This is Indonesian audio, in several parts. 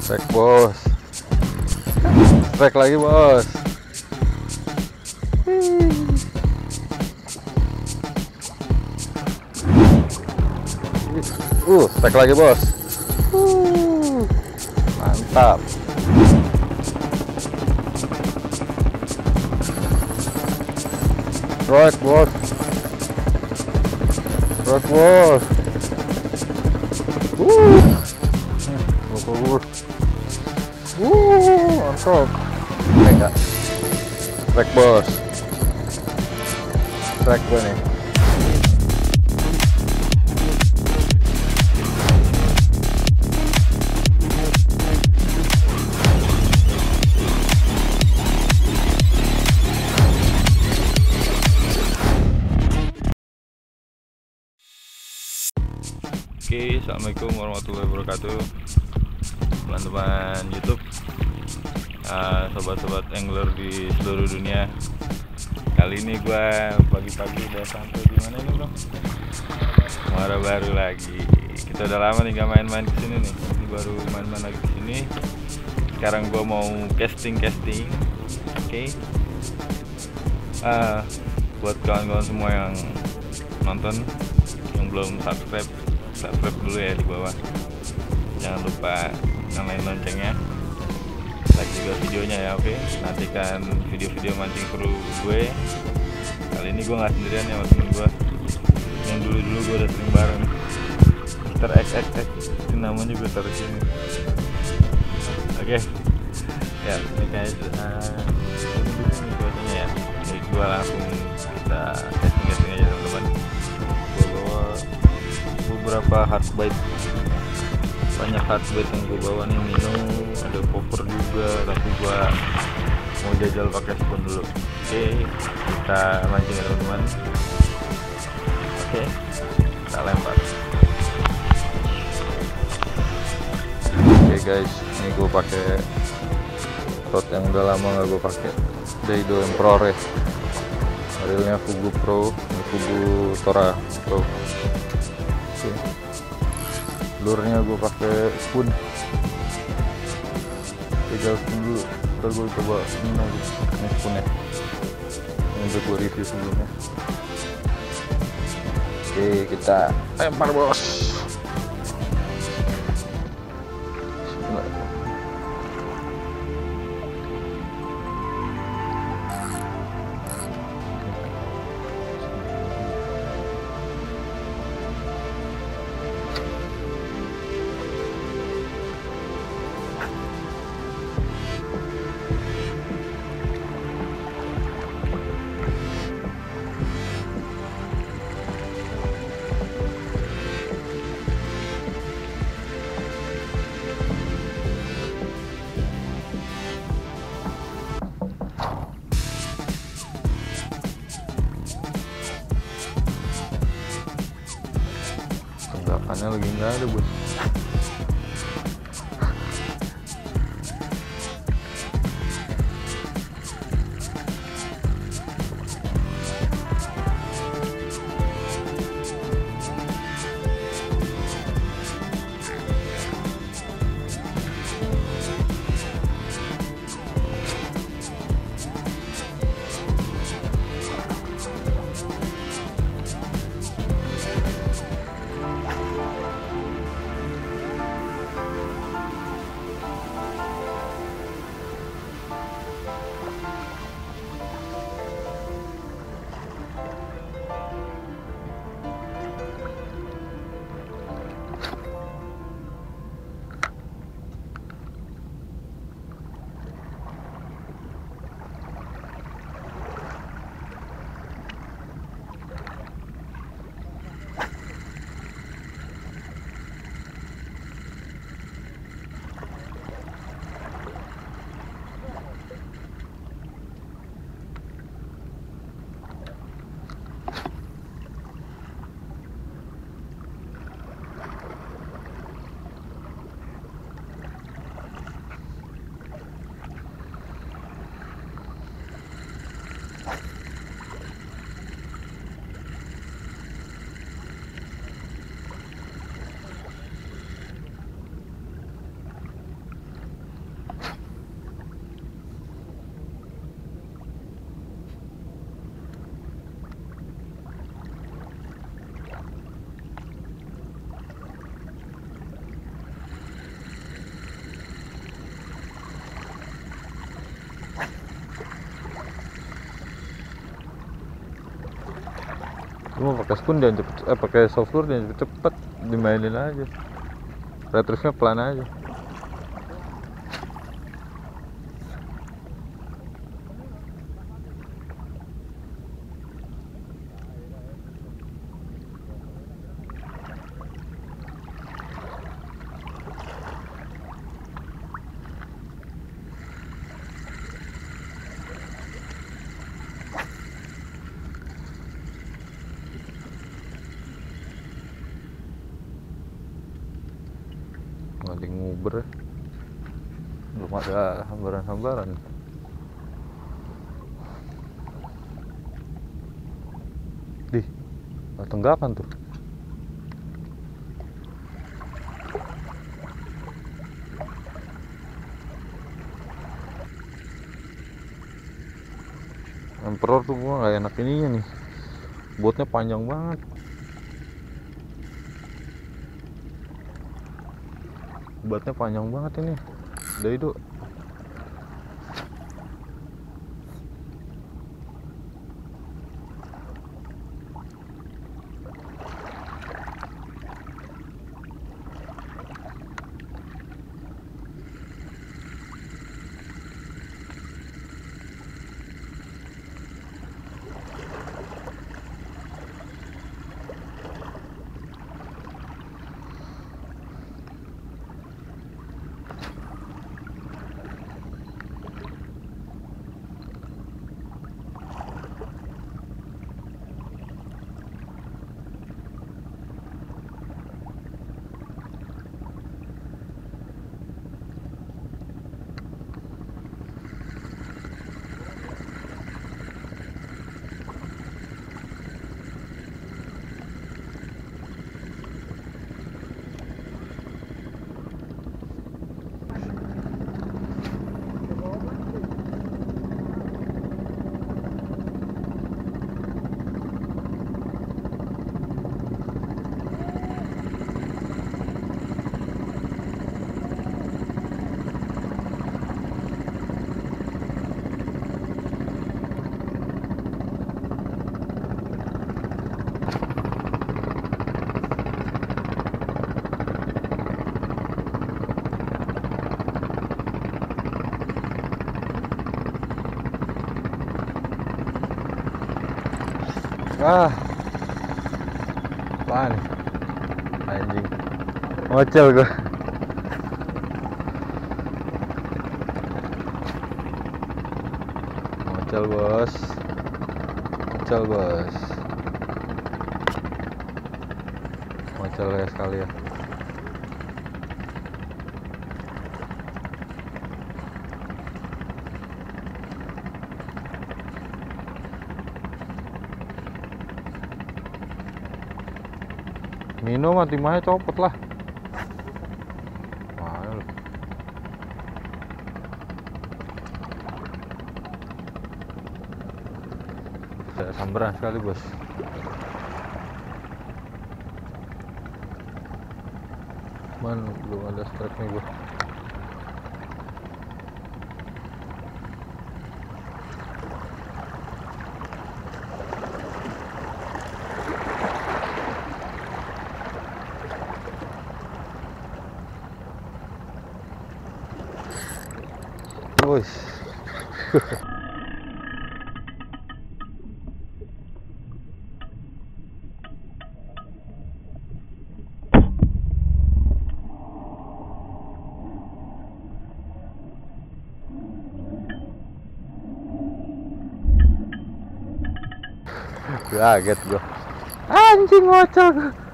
Strike bos, strike lagi bos. Strike lagi bos. Mantap. Strike bos, strike bos. Mantap. Enggak. Strike bos. Strike gue nih. Oke, assalamualaikum warahmatullahi wabarakatuh, teman-teman YouTube, sobat-sobat angler di seluruh dunia. Kali ini gue pagi-pagi udah sampai di mana nih bro? Muara Baru lagi. Kita udah lama nih gak main-main kesini nih. Ini baru main-main lagi kesini. Sekarang gue mau casting. Oke. Buat kawan-kawan semua yang nonton, yang belum subscribe dulu ya di bawah. Jangan lupa nyalain loncengnya, like juga videonya ya. Oke, nantikan video-video mancing seru gue. Kali ini gue nggak sendirian ya, sama temen gue yang dulu gue udah sering bareng, Mr. XX, itu namanya gue taruh sini. Oke, ya ini kayak ini buatnya ya. Jadi gue langsung kita casting aja teman-teman. Gue bawa beberapa hardbait, banyak hardbait yang gue bawa nih. Minum, ada popper juga, tapi gue mau jajal pakai spoon dulu. Oke, kita mancing ya teman-teman. Oke, kita lempar. Oke guys, ini gue pakai rod yang udah lama nggak gue pakai, Daido Emperor. Modelnya Fugu Pro, ini Fugu Tora Pro. Oke. Lurnya gue pakai spoon, tinggal spoon dulu. Ntar gue coba minum ini spoonnya, ini udah gue review sebelumnya. Oke, kita lempar bos. Tanggapannya lagi nggak ada bos. Cuma pakai spoon jangan cepet, pakai soft lure jangan cepet, dimainin aja. Retrieve-nya pelan aja. Nggak nguber, belum ada hambaran-hambaran. Di tenggapan tuh. Emperor tuh gua nggak enak ininya nih, botnya panjang banget. Batnya panjang banget ini. Daido. Apaan nih? Anjing. Ngocel gua. Ngocel bos. Ngocel bos. Ngocel ya sekali ya. Minum mah timahnya copot lah. Mana lu? Saya samberan sekali bos. Man, belum ada strike nih gua. Wih. Kaget gua. Anjing ngocok.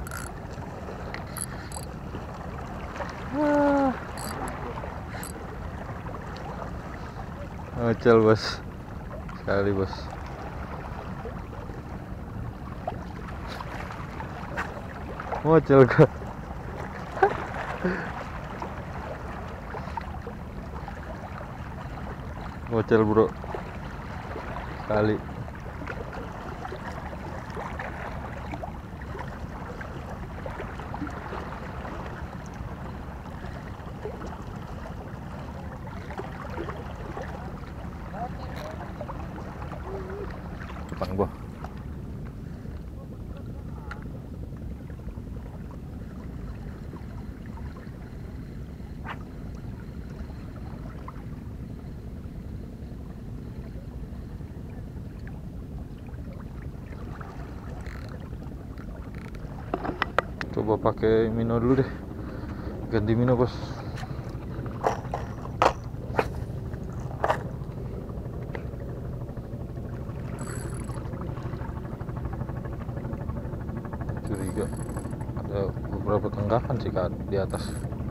Ngocel bos. Sekali bos. Ngocel gua. Ngocel bro. Sekali. Depan gua. pakai Mino dulu deh, ganti Mino bos. Curiga ada beberapa tenggakan sih kan di atas.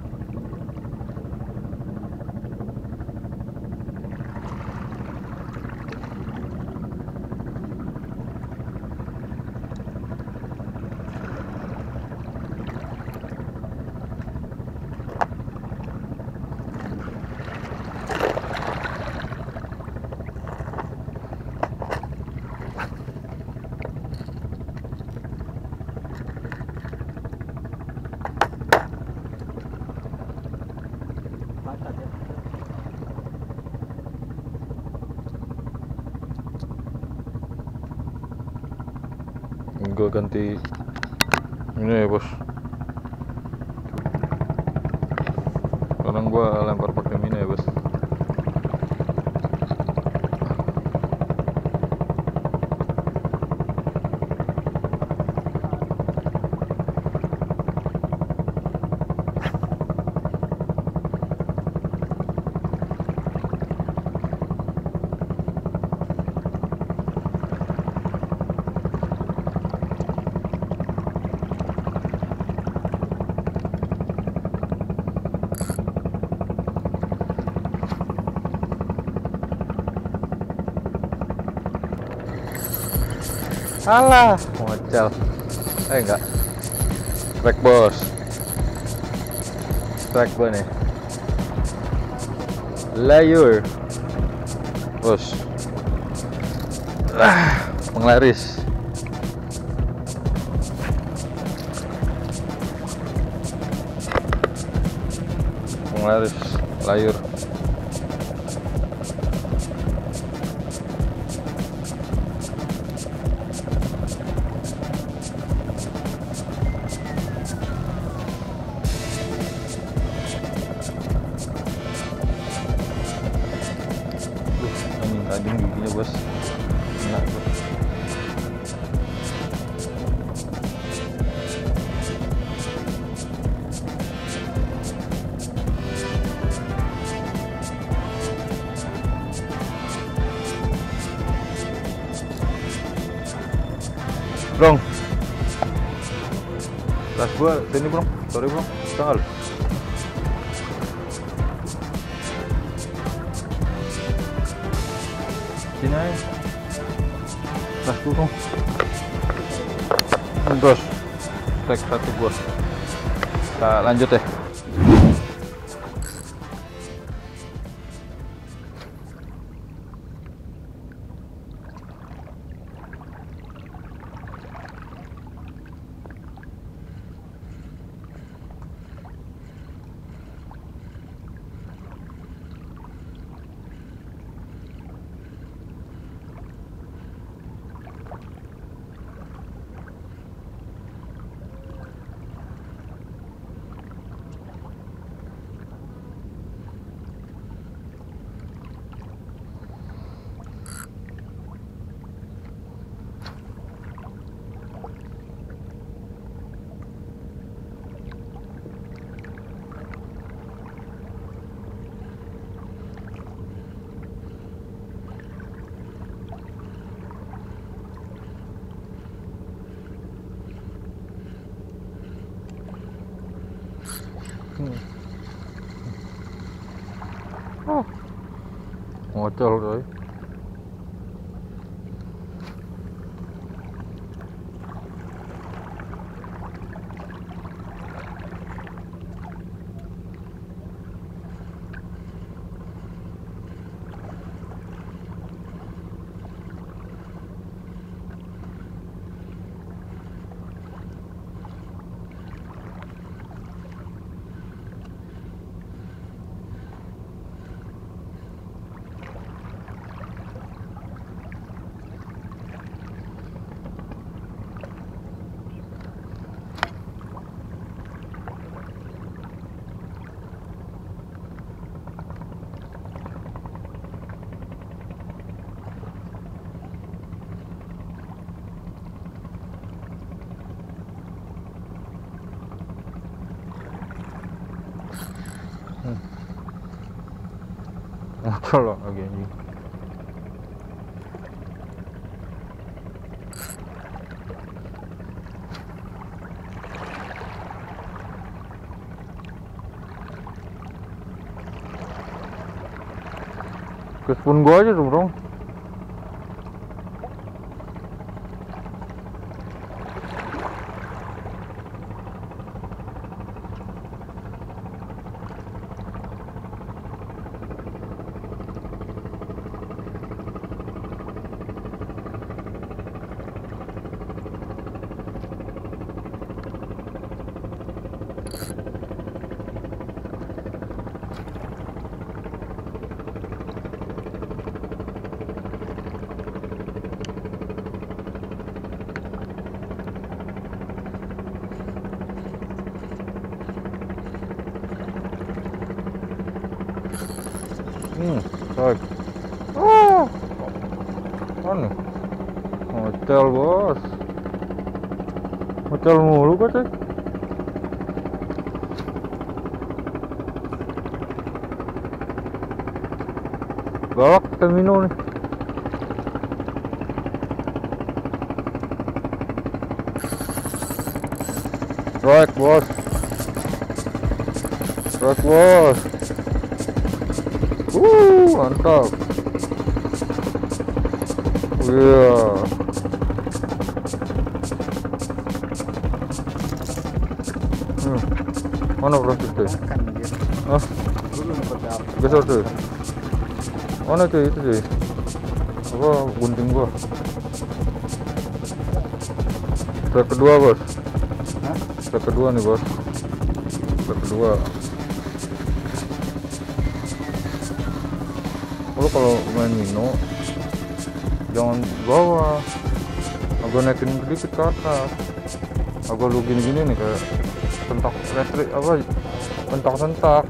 Gue ganti ini ya bos, sekarang gue lempar pakai Mino ya bos. Alah, modal. Enggak. Strike bos. Strike gue nih. Layur. Bos. Penglaris. Penglaris layur. Tajam giginya bos, enak bos. Bro, tas gua sini bro, sorry bro, tanggal. Sini aja, tas gua bro. Bos, tag satu bos. Kita lanjut ya. Oh, ngocol coy. Salah lagi anjing. Ke spoon gua aja tuh bro. Baik. Anu hotel bos, hotel mulu kok cek. Galak termino nih. Right bos, right bos. Mantap. Iya. Mana proses tuh? Ah, geser tuh. Mana tuh itu sih? Apa gunting gua? Step kedua bos. Step kedua nih bos. Step kedua. Lo kalau main Mino jangan bawa, agak naikin sedikit ke atas, agak lu gini-gini nih kayak sentak retrik apa, sentak-sentak.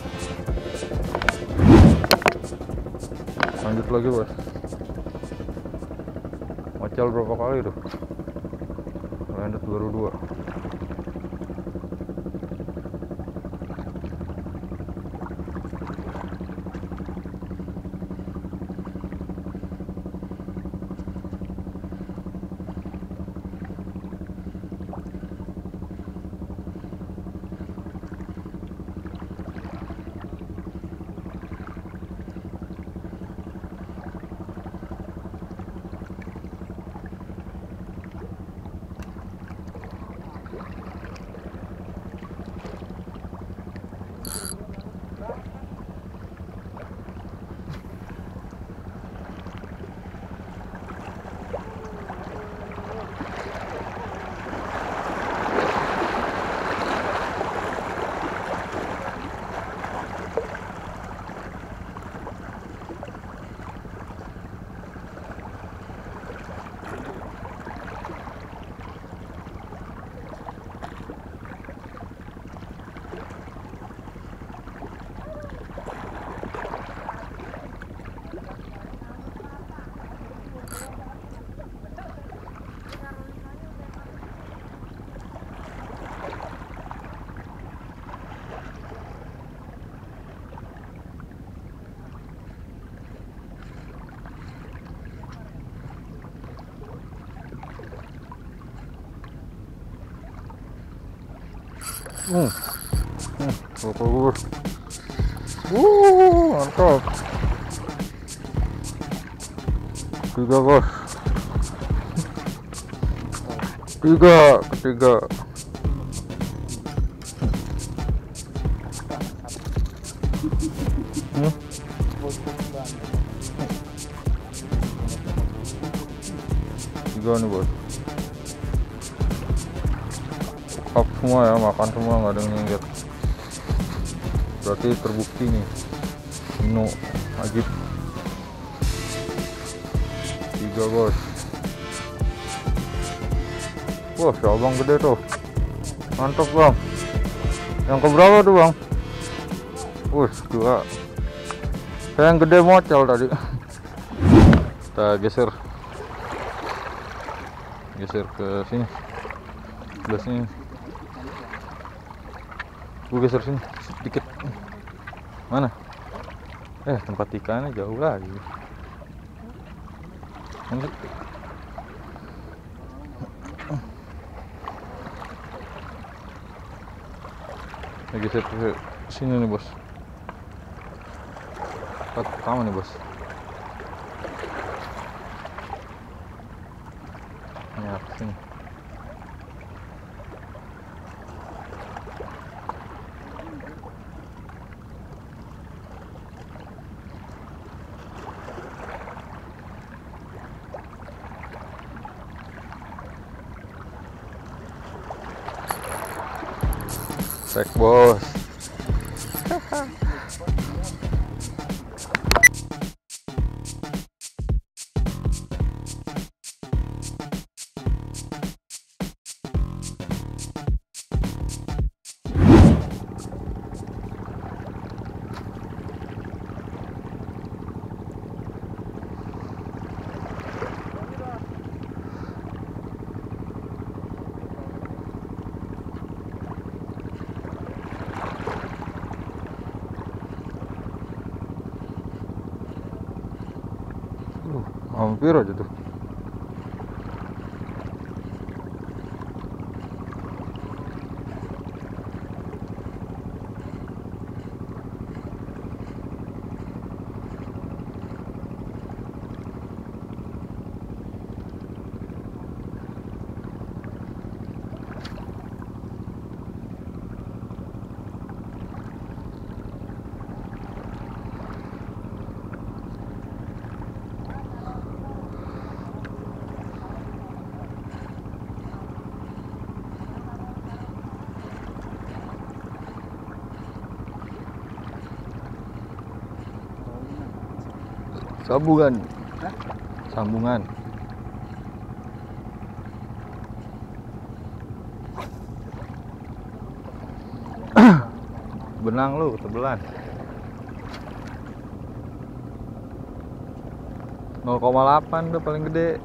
Lanjut lagi bos, macel berapa kali tuh, lanjut baru 2. Bagus. Mantap. 3 bos. 3 ketiga. Tiga nih bos. Up semua ya, makan semua, nggak ada yang nyengget. Berarti terbukti nih Mino Ajib. 3 bos. Wah, si abang gede tuh, mantap bang. Yang keberapa tuh bang? 2. Saya yang gede mocel tadi. Kita geser ke sini, sebelah sini. Gue geser sini sedikit. Mana? Tempat ikannya jauh lagi. Lanjut. Lagi saya ke sini nih bos. Tempat pertama nih bos. Ya sini. Strike bos. Hampir aja tuh. Sambungan. Sambungan. Benang lu ketebelan. 0,8 tuh paling gede.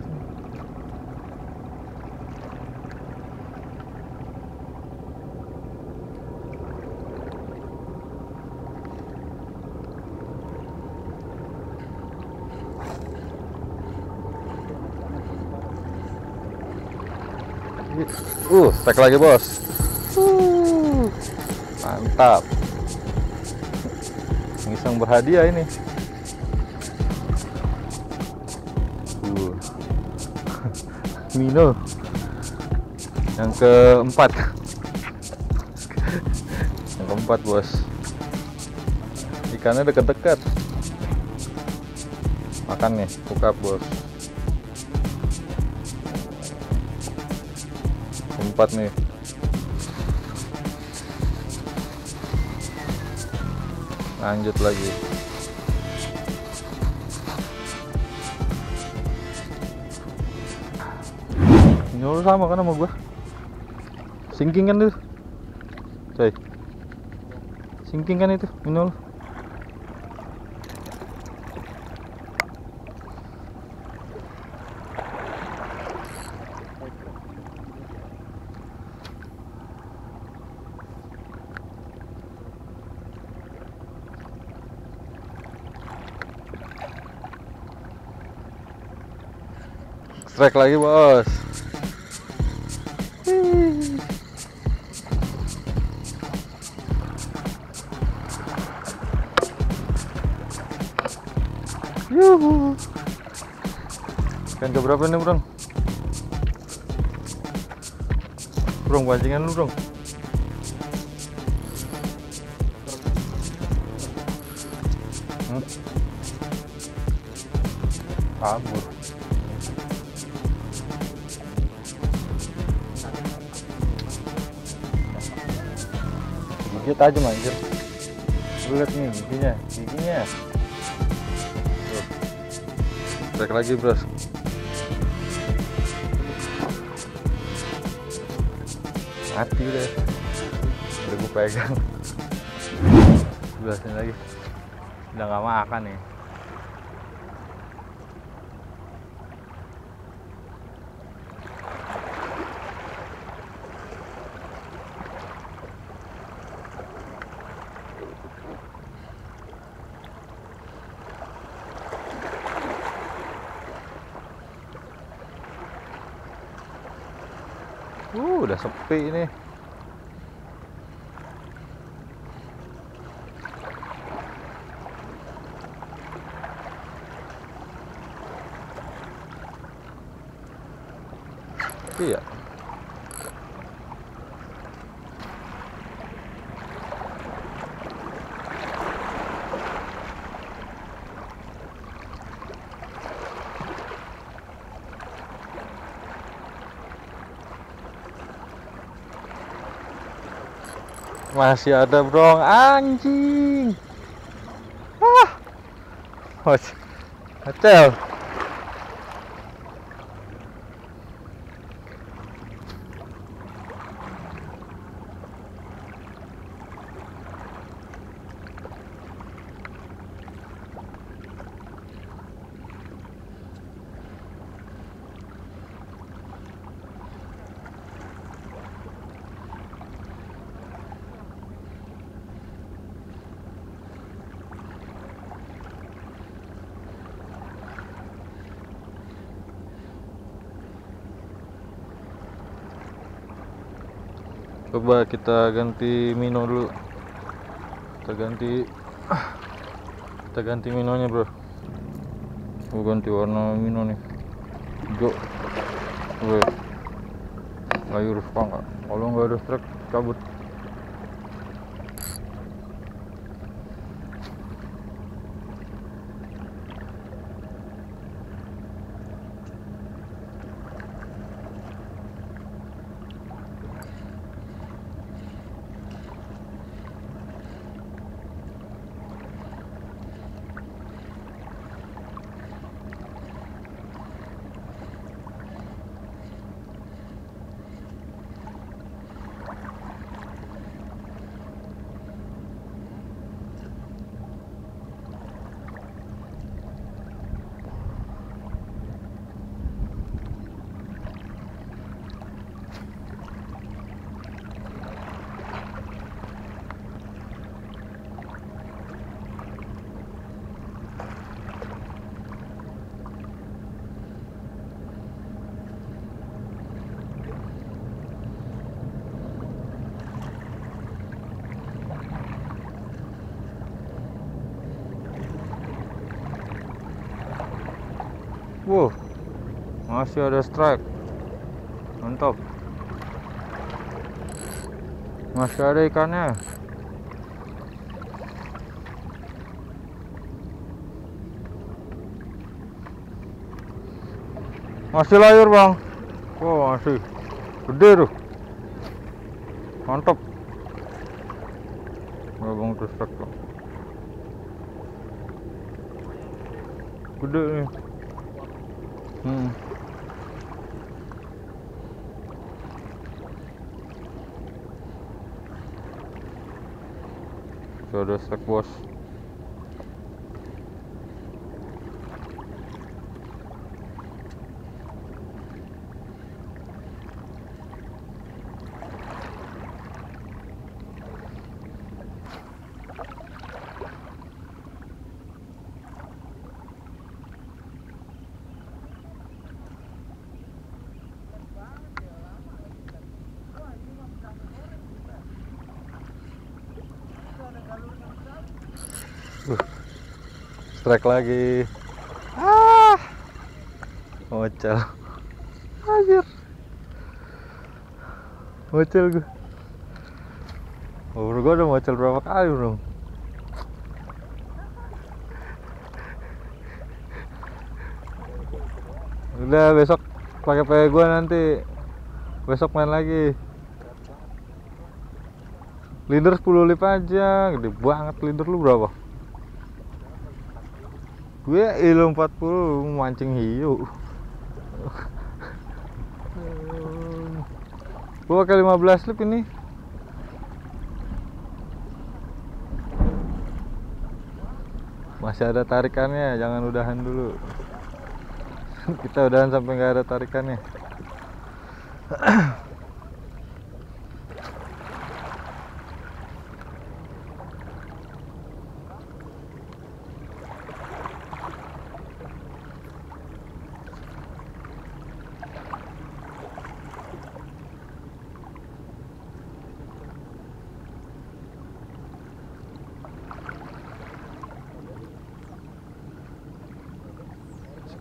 Strike lagi bos. Mantap. Ngiseng berhadiah ini. Mino yang keempat. Yang keempat bos. Ikannya deket-deket. Makan nih, buka bos. Keempat nih. Lanjut lagi. Nyuruh sama kan sama gua. Sinking kan tuh. Coy. Sinking kan itu, minul. Strike lagi bos. Yuhu. Ikan keberapa nih bro? Bro, pancingan lu bro. Kabur. Gigit aja manjir. Lu lihat nih giginya. Strike lagi bros. Mati udah gue pegang. Sebelah sini lagi. Udah gak makan nih. Udah sepi ini. Iya. Masih ada bro, anjing. Hotel. Coba kita ganti mino dulu. Kita ganti minonya bro. Gua ganti warna mino nih, hijau. Ayo rusak nggak? Kalau nggak ada strike cabut. Wow, masih ada strike, mantap. Masih ada ikannya. Masih layar bang. Wow, masih gede tuh, mantap. Bang terus strike bang, gede nih. Sudah strike bos. Strike lagi. Mocel. Anjir. Mocel gue. Gue udah mocel berapa kali bro. Udah besok pakai gue nanti. Besok main lagi. Leader 10 lip aja, gede banget. Leader lu berapa? Gue ilo 40 mancing hiu. Gue pakai 15 lip ini. Masih ada tarikannya, jangan udahan dulu. Kita udahan sampai nggak ada tarikannya.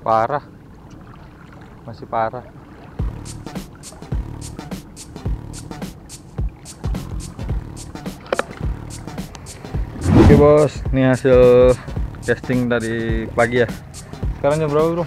Parah, masih parah. Oke bos, ini hasil casting tadi pagi ya. Sekarang jam berapa bro?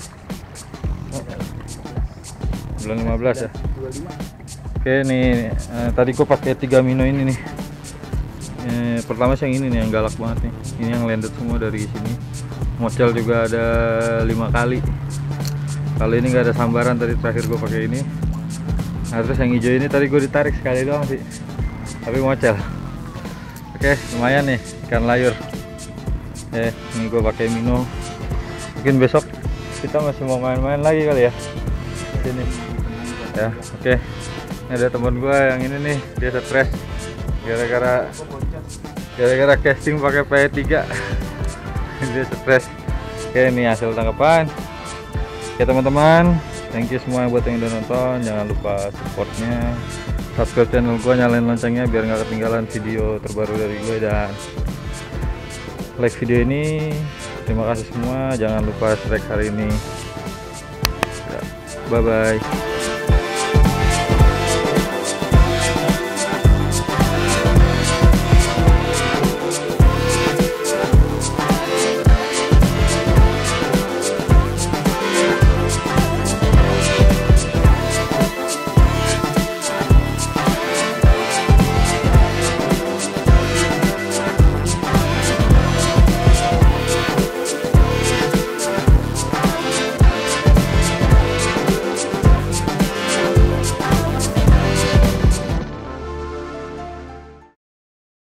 Bulan 15 ya. Oke nih, tadi gua pakai 3 mino ini nih. Pertama sih yang ini nih yang galak banget nih. Ini yang landed semua dari sini. Mocel juga ada 5 kali. Kali ini nggak ada sambaran, tadi terakhir gue pakai ini. Nah terus yang hijau ini tadi gue ditarik sekali doang sih, tapi mocel. Oke lumayan nih ikan layur. Ini gue pakai mino. Mungkin besok kita masih mau main-main lagi kali ya sini ya. Oke, ini ada teman gue yang ini nih, dia stres gara-gara casting pakai P3. Dia stres. Oke, ini hasil tangkapan. Oke teman-teman, thank you semua buat yang udah nonton. Jangan lupa supportnya, subscribe channel gue, nyalain loncengnya biar nggak ketinggalan video terbaru dari gue, dan like video ini. Terima kasih semua, jangan lupa strike hari ini. Bye bye.